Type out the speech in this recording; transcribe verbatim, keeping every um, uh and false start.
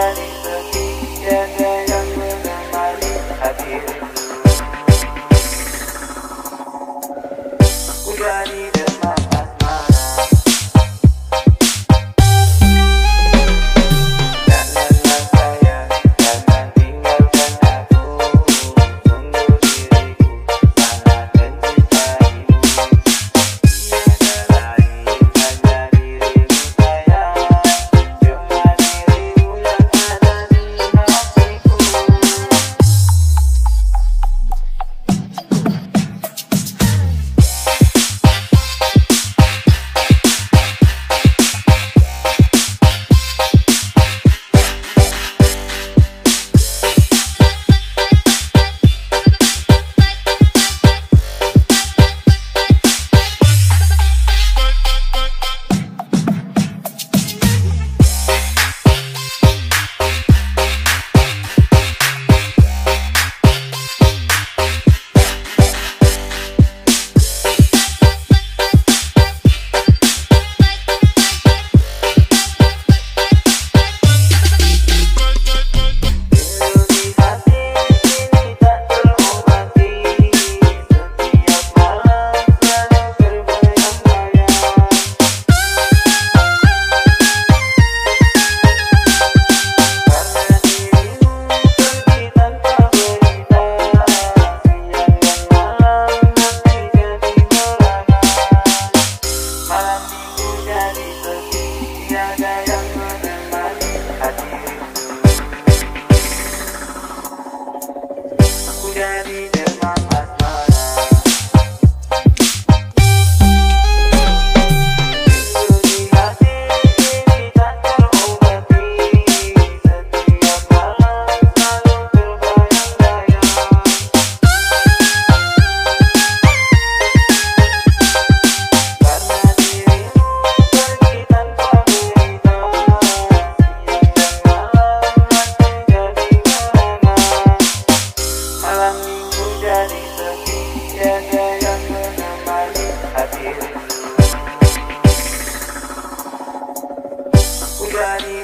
jadi setiaga yang menemani hati rindu. Ku jadi demam asmara. Janganlah sayang, jangan tinggalkan aku. Sungguh diriku sangat mencintaimu. Tiada lain hanya dirimu sayang. Cuma dirimu yang ada di hatiku. Jadi demam asmara. Rindu di hati ini tak terobati. Setiap malam selalu terbayang-bayang. Karena dirimu pergi tanpa berita. Siang dan malam hati jadi merenang. Malam minggu jadi setiaga yang menemani hati rindu. Ku jadi